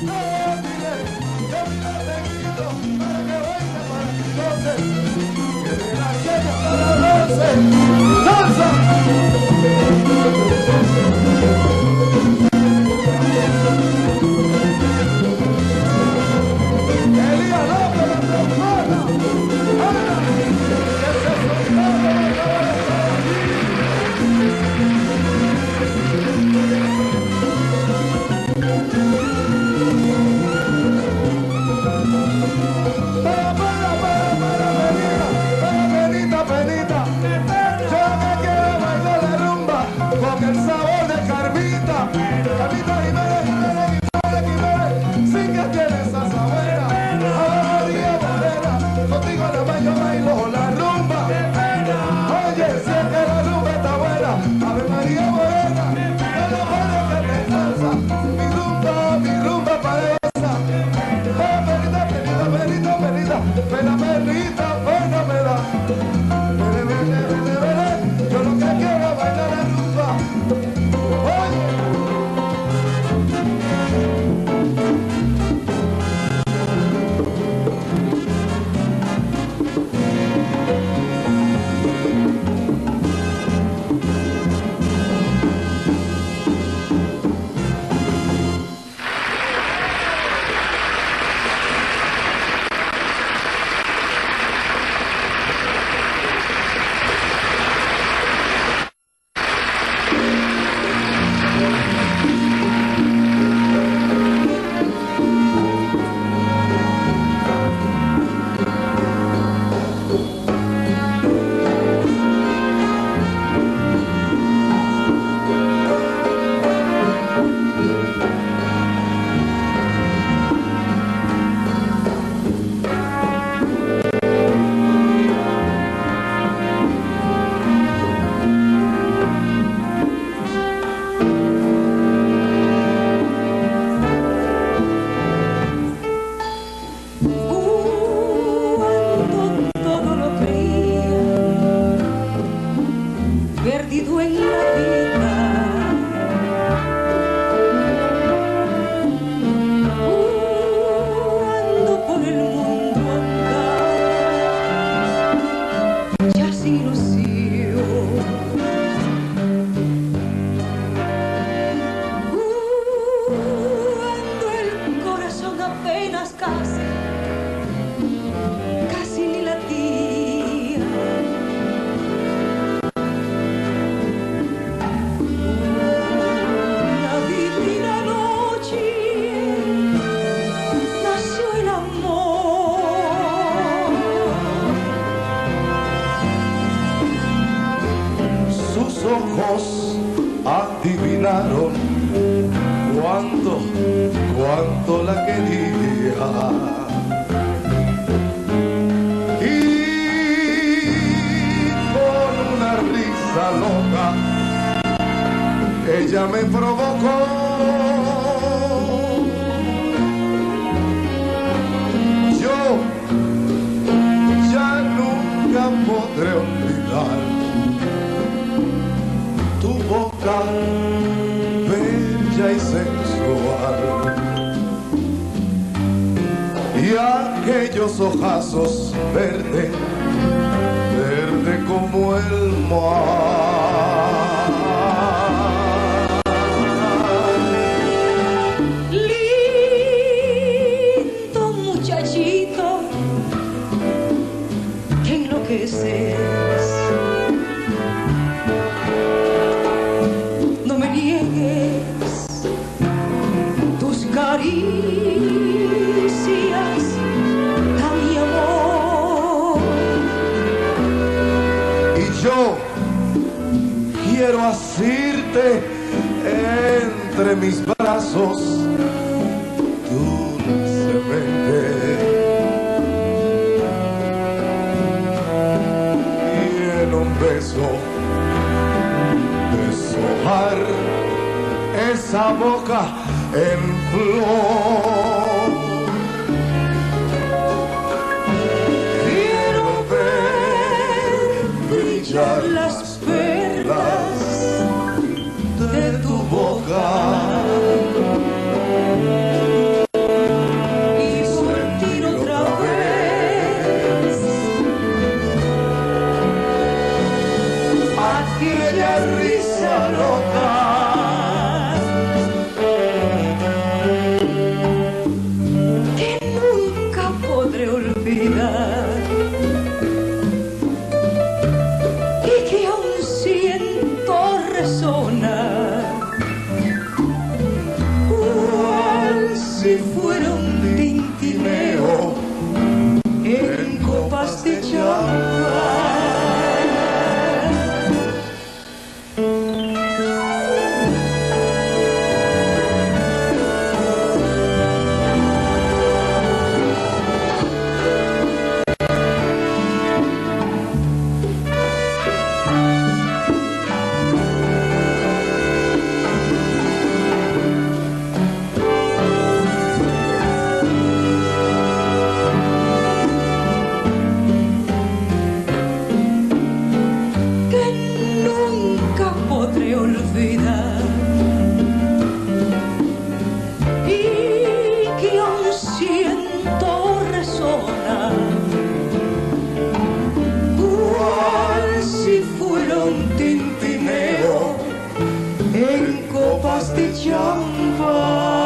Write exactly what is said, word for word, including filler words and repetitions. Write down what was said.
adivinaron cuánto, cuánto la quería. Y con una risa loca ella me provocó. Yo ya nunca podré olvidar tu boca bella y sensual y aquellos ojazos verde, verde como el mar. Lindo muchachito que enloqueces. No me niegues tus caricias a mi amor. Y yo quiero asirte entre mis brazos dulcemente y en un beso deshojar esa boca en flor. Quiero ver brillar las perlas de tu boca de champán.